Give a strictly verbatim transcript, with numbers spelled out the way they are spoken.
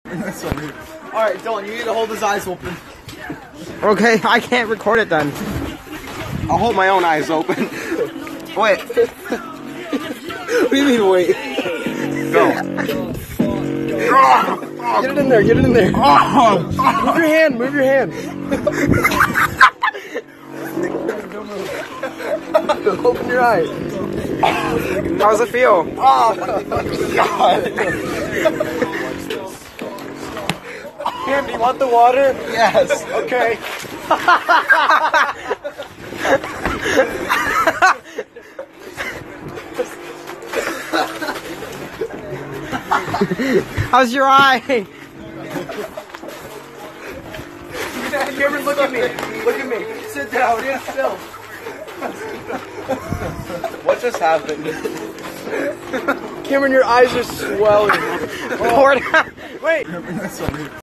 Alright, Dylan, you need to hold his eyes open. Okay, I can't record it then. I'll hold my own eyes open. Wait. What do you mean wait? Go. Get it in there, get it in there. Move your hand, move your hand. Open your eyes. How does it feel? Oh, God. Cam, do you want the water? Yes. Okay. How's your eye? Cameron, look at me. Look at me. Sit down. Sit still. What just happened? Cameron, your eyes are swelling. Wait.